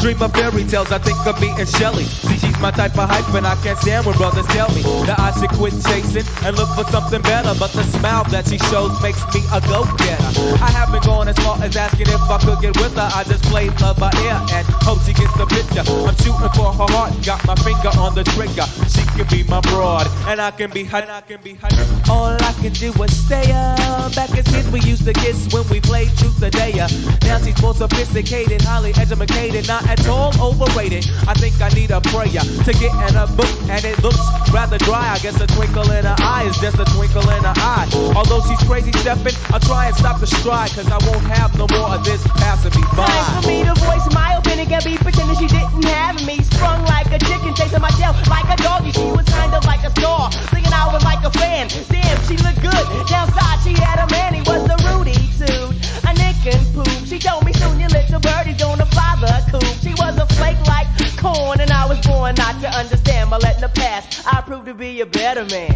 Dream of fairy tales, I think of me and Shelly. See, she's my type of hype, and I can't stand when brothers tell me that I should quit chasing and look for something better. But the smile that she shows makes me a go-getter. I haven't gone as far as asking if I could get with her. I just play love by ear and hope she gets the picture. I'm shooting for her heart, got my finger on the trigger. She can be my broad, and I can be her. All I can do is stay up. Back as kids, we used to kiss when we played truth or dare. Now she's more sophisticated, highly educated, not at all overrated. I think I need a prayer to get in a book, and it looks rather dry. I guess a twinkle in her eye is just a twinkle in her eye. Although she's crazy stepping, I'll try and stop the stride, cause I won't have no more of this passing me by. Time for me to voice my opinion, can be pretending she didn't have me. Sprung like a chicken, chasing my tail like a doggy. She was kind of like a star, thinking I was like a fan. Damn, she looked good. Downside, she had a man, he was the Rudy Toot, a nick and poop. She told me soon your little birdie's gonna fly the coop. She was a flake like corn, and I was born not to understand. But letting the past, I proved to be a better man.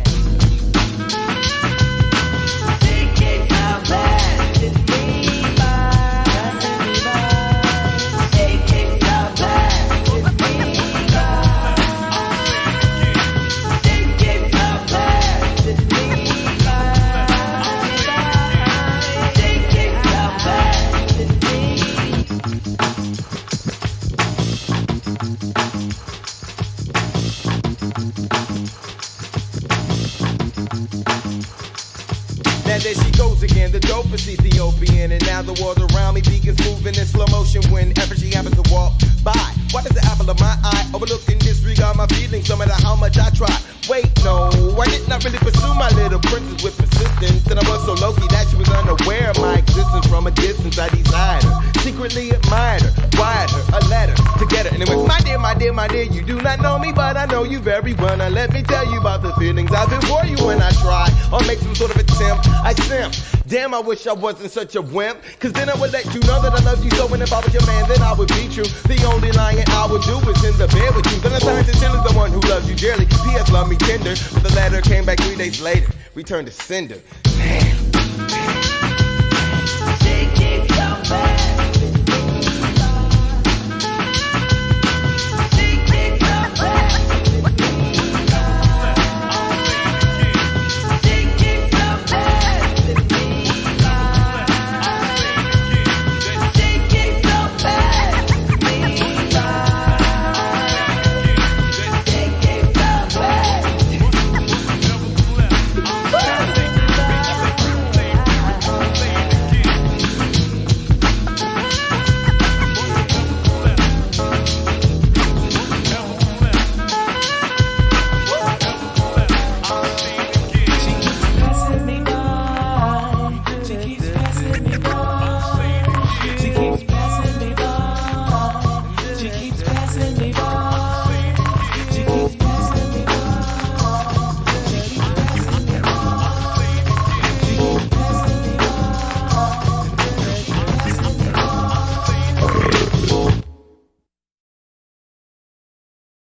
Thinking how bad it's me. And there she goes again, the dopest Ethiopian. And now the world around me begins moving in slow motion whenever she happens to walk by. Why does the apple of my eye overlook and disregard my feelings no matter how much I try? Wait, no, I did not really pursue my little princess with persistence. And I was so low-key that she was unaware of my existence. From a distance I desired her, secretly admired her, wired her a letter to get her. And it was my dear, my dear, my dear, you do not know me, but I know you very well. Now let me tell you about the feelings I feel for you when I try or make some sort of attempt. I simp. Damn, I wish I wasn't such a wimp, cause then I would let you know that I love you so. And if I was your man, then I would be true. The only lying I would do is in the bed with you. Then I turned to Till is the one who loves you dearly. P.S. love me tender, but the letter came back 3 days later, returned to sender. Damn. Take it so bad.